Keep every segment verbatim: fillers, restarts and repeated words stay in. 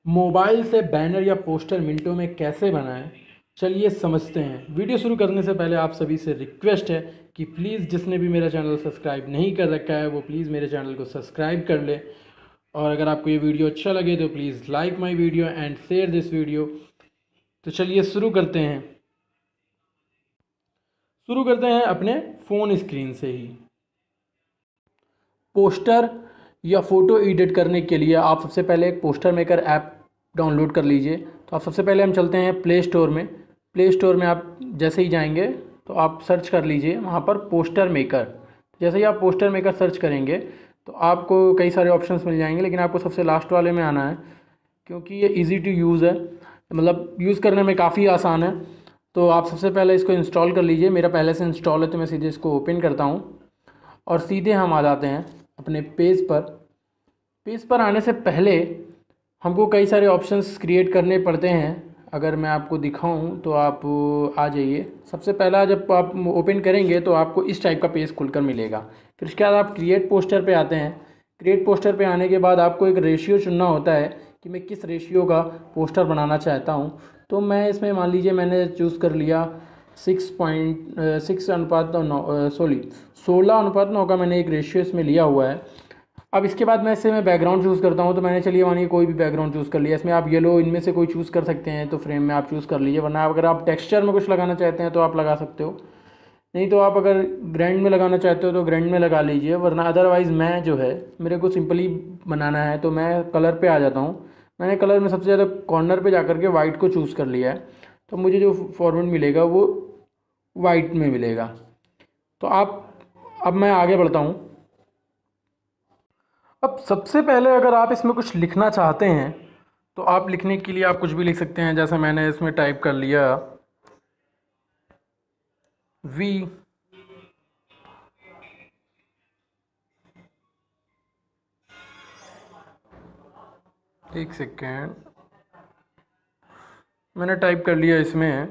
Mobile से banner या poster मिनटों में कैसे बनाएं, चलिए समझते हैं। वीडियो शुरू करने से पहले आप सभी से रिक्वेस्ट है कि प्लीज़ जिसने भी मेरा चैनल सब्सक्राइब नहीं कर रखा है वो प्लीज़ मेरे चैनल को सब्सक्राइब कर ले। और अगर आपको ये वीडियो अच्छा लगे तो please like my video and share this video. तो चलिए शुरू करते हैं शुरू करते हैं अपने फ़ोन स्क्रीन से ही। पोस्टर या फ़ोटो एडिट करने के लिए आप सबसे पहले एक पोस्टर मेकर ऐप डाउनलोड कर लीजिए। तो आप सबसे पहले हम चलते हैं प्ले स्टोर में। प्ले स्टोर में आप जैसे ही जाएंगे तो आप सर्च कर लीजिए वहाँ पर पोस्टर मेकर। जैसे ही आप पोस्टर मेकर सर्च करेंगे तो आपको कई सारे ऑप्शंस मिल जाएंगे, लेकिन आपको सबसे लास्ट वाले में आना है क्योंकि ये इजी टू यूज़ है, मतलब यूज़ करने में काफ़ी आसान है। तो आप सबसे पहले इसको इंस्टॉल कर लीजिए। मेरा पहले से इंस्टॉल है तो मैं सीधे इसको ओपन करता हूँ और सीधे हम आ जाते हैं अपने पेज पर। पेज पर आने से पहले हमको कई सारे ऑप्शंस क्रिएट करने पड़ते हैं। अगर मैं आपको दिखाऊं तो आप आ जाइए। सबसे पहला जब आप ओपन करेंगे तो आपको इस टाइप का पेज खुलकर मिलेगा। फिर उसके बाद आप क्रिएट पोस्टर पे आते हैं। क्रिएट पोस्टर पे आने के बाद आपको एक रेशियो चुनना होता है कि मैं किस रेशियो का पोस्टर बनाना चाहता हूँ। तो मैं इसमें मान लीजिए मैंने चूज़ कर लिया सिक्स पॉइंट सिक्स अनुपात नौ सॉरी सोलह अनुपात नौ का मैंने एक रेशियो इसमें लिया हुआ है। अब इसके बाद मैं इससे मैं बैकग्राउंड चूज़ करता हूँ। तो मैंने चलिए मानिए कोई भी बैकग्राउंड चूज़ कर लिया। इसमें आप येलो इनमें से कोई चूज़ कर सकते हैं तो फ्रेम में आप चूज़ कर लीजिए, वरना अगर आप टेक्सचर में कुछ लगाना चाहते हैं तो आप लगा सकते हो। नहीं तो आप अगर ग्रैंड में लगाना चाहते हो तो ग्रैंड में लगा लीजिए, वरना अदरवाइज़ मैं जो है मेरे को सिंपली बनाना है तो मैं कलर पे आ जाता हूँ। मैंने कलर में सबसे ज़्यादा कॉर्नर पे जाकर के वाइट को चूज़ कर लिया है, तो मुझे जो फॉर्मेट मिलेगा वो वाइट में मिलेगा। तो आप अब मैं आगे बढ़ता हूँ। अब सबसे पहले अगर आप इसमें कुछ लिखना चाहते हैं तो आप लिखने के लिए आप कुछ भी लिख सकते हैं। जैसे मैंने इसमें टाइप कर लिया वी एक सेकेंड मैंने टाइप कर लिया इसमें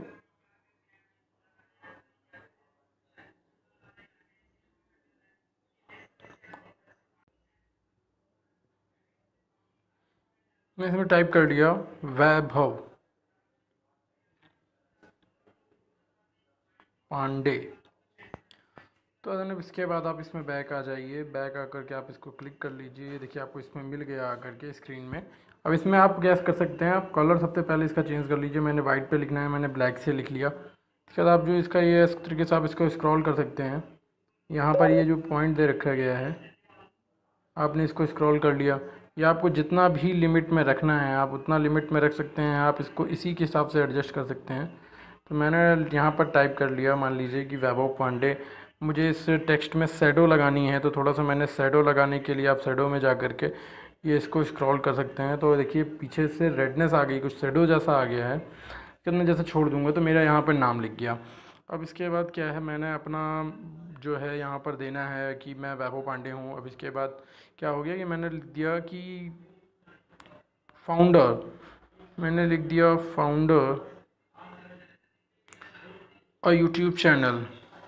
मैं इसमें टाइप कर लिया वैभव पांडे। तो अगर इसके बाद आप इसमें बैक आ जाइए। बैक आकर के आप इसको क्लिक कर लीजिए। देखिए आपको इसमें मिल गया आकर के स्क्रीन में। अब इसमें आप गैस कर सकते हैं, आप कलर सबसे पहले इसका चेंज कर लीजिए। मैंने वाइट पे लिखना है, मैंने ब्लैक से लिख लिया। इसके बाद आप जो इसका ये इस तरीके से आप इसको स्क्रॉल कर सकते हैं। यहाँ पर ये जो पॉइंट दे रखा गया है आपने इसको स्क्रॉल कर लिया। या आपको जितना भी लिमिट में रखना है आप उतना लिमिट में रख सकते हैं। आप इसको इसी के हिसाब से एडजस्ट कर सकते हैं। तो मैंने यहाँ पर टाइप कर लिया, मान लीजिए कि वैभव पांडे। मुझे इस टेक्स्ट में शैडो लगानी है तो थोड़ा सा मैंने शैडो लगाने के लिए आप शैडो में जा कर के ये इसको स्क्रॉल कर सकते हैं। तो देखिए पीछे से रेडनेस आ गई, कुछ शैडो जैसा आ गया है। फिर मैं जैसे छोड़ दूँगा तो मेरा यहाँ पर नाम लिख गया। अब इसके बाद क्या है, मैंने अपना जो है यहाँ पर देना है कि मैं वैभव पांडे हूँ। अब इसके बाद क्या हो गया कि मैंने लिख दिया कि फाउंडर, मैंने लिख दिया फाउंडर और यूट्यूब चैनल।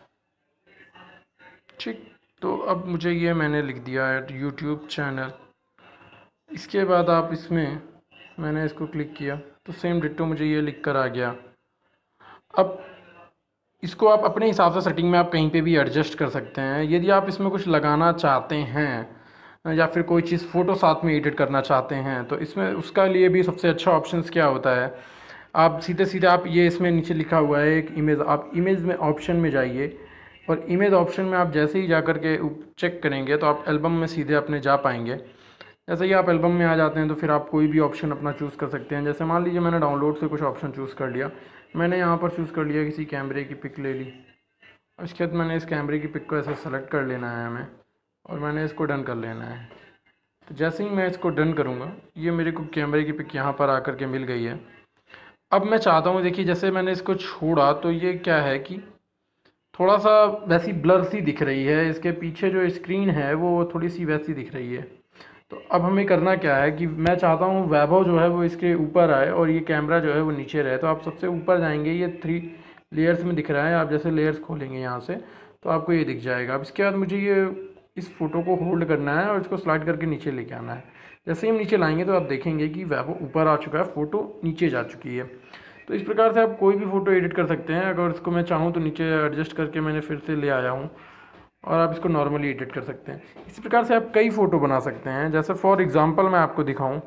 ठीक, तो अब मुझे ये मैंने लिख दिया है यूट्यूब चैनल। इसके बाद आप इसमें मैंने इसको क्लिक किया तो सेम डिट्टो मुझे ये लिख कर आ गया। अब इसको आप अपने हिसाब से सेटिंग में आप कहीं पे भी एडजस्ट कर सकते हैं। यदि आप इसमें कुछ लगाना चाहते हैं या फिर कोई चीज़ फ़ोटो साथ में एडिट करना चाहते हैं तो इसमें उसका लिए भी सबसे अच्छा ऑप्शंस क्या होता है, आप सीधे सीधे आप ये इसमें नीचे लिखा हुआ है एक इमेज, आप इमेज में ऑप्शन में जाइए और इमेज ऑप्शन में आप जैसे ही जा कर के चेक करेंगे तो आप एल्बम में सीधे अपने जा पाएंगे। जैसे ही आप एल्बम में आ जाते हैं तो फिर आप कोई भी ऑप्शन अपना चूज़ कर सकते हैं। जैसे मान लीजिए मैंने डाउनलोड से कुछ ऑप्शन चूज़ कर लिया। मैंने यहाँ पर चूज़ कर लिया किसी कैमरे की पिक ले ली। उसके बाद मैंने इस कैमरे की पिक को ऐसे सेलेक्ट कर लेना है हमें और मैंने इसको डन कर लेना है। तो जैसे ही मैं इसको डन करूँगा ये मेरे को कैमरे की पिक यहाँ पर आकर के मिल गई है। अब मैं चाहता हूँ, देखिए जैसे मैंने इसको छोड़ा तो ये क्या है कि थोड़ा सा वैसी ब्लर सी दिख रही है। इसके पीछे जो स्क्रीन है वो थोड़ी सी वैसी दिख रही है। तो अब हमें करना क्या है कि मैं चाहता हूँ वैभव जो है वो इसके ऊपर आए और ये कैमरा जो है वो नीचे रहे। तो आप सबसे ऊपर जाएंगे, ये थ्री लेयर्स में दिख रहा है। आप जैसे लेयर्स खोलेंगे यहाँ से तो आपको ये दिख जाएगा। अब इसके बाद मुझे ये इस फ़ोटो को होल्ड करना है और इसको स्लाइड करके नीचे लेके आना है। जैसे ही हम नीचे लाएंगे तो आप देखेंगे कि वह ऊपर आ चुका है, फ़ोटो नीचे जा चुकी है। तो इस प्रकार से आप कोई भी फ़ोटो एडिट कर सकते हैं। अगर इसको मैं चाहूँ तो नीचे एडजस्ट करके मैंने फिर से ले आया हूँ और आप इसको नॉर्मली एडिट कर सकते हैं। इसी प्रकार से आप कई फ़ोटो बना सकते हैं। जैसे फॉर एग्ज़ाम्पल मैं आपको दिखाऊँ,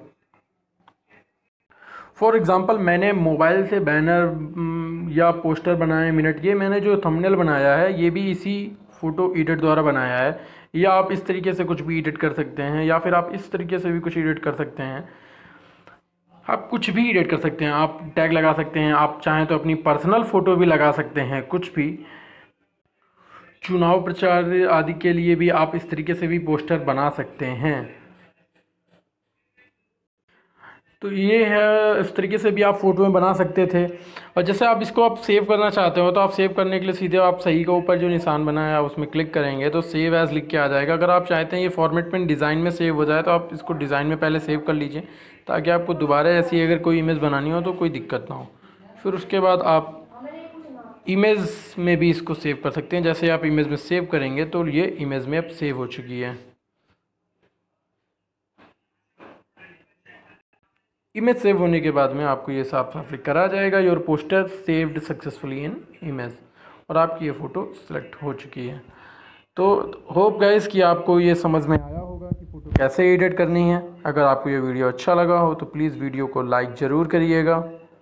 फॉर एग्ज़ाम्पल मैंने मोबाइल से बैनर या पोस्टर बनाए मिनट, ये मैंने जो थंबनेल बनाया है ये भी इसी फ़ोटो एडिट द्वारा बनाया है। या आप इस तरीके से कुछ भी एडिट कर सकते हैं, या फिर आप इस तरीके से भी कुछ एडिट कर सकते हैं। आप कुछ भी एडिट कर सकते हैं, आप टैग लगा सकते हैं, आप चाहें तो अपनी पर्सनल फ़ोटो भी लगा सकते हैं। कुछ भी चुनाव प्रचार आदि के लिए भी आप इस तरीके से भी पोस्टर बना सकते हैं। तो ये है, इस तरीके से भी आप फ़ोटो में बना सकते थे। और जैसे आप इसको आप सेव करना चाहते हो तो आप सेव करने के लिए सीधे आप सही के ऊपर जो निशान बना है उसमें क्लिक करेंगे तो सेव एज़ लिख के आ जाएगा। अगर आप चाहते हैं ये फॉर्मेट में डिज़ाइन में सेव हो जाए तो आप इसको डिज़ाइन में पहले सेव कर लीजिए, ताकि आपको दोबारा ऐसी अगर कोई इमेज बनानी हो तो कोई दिक्कत ना हो। फिर उसके बाद आप इमेज में भी इसको सेव कर सकते हैं। जैसे आप इमेज में सेव करेंगे तो ये इमेज में अब सेव हो चुकी है। इमेज सेव होने के बाद में आपको ये साफ साफ लिख कर आ जाएगा, your poster saved successfully in image, और आपकी ये फ़ोटो सेलेक्ट हो चुकी है। तो होप गाइस कि आपको ये समझ में आया होगा कि फ़ोटो कैसे एडिट करनी है। अगर आपको ये वीडियो अच्छा लगा हो तो प्लीज़ वीडियो को लाइक ज़रूर करिएगा।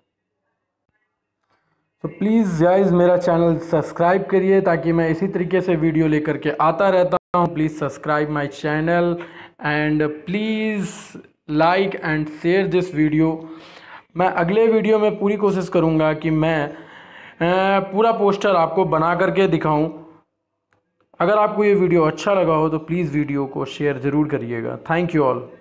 तो प्लीज़ गाइस मेरा चैनल सब्सक्राइब करिए ताकि मैं इसी तरीके से वीडियो लेकर के आता रहता हूँ। Please subscribe my channel and please like and share this video. मैं अगले वीडियो में पूरी कोशिश करूँगा कि मैं पूरा पोस्टर आपको बना करके दिखाऊं। अगर आपको ये वीडियो अच्छा लगा हो तो प्लीज़ वीडियो को शेयर ज़रूर करिएगा। Thank you all.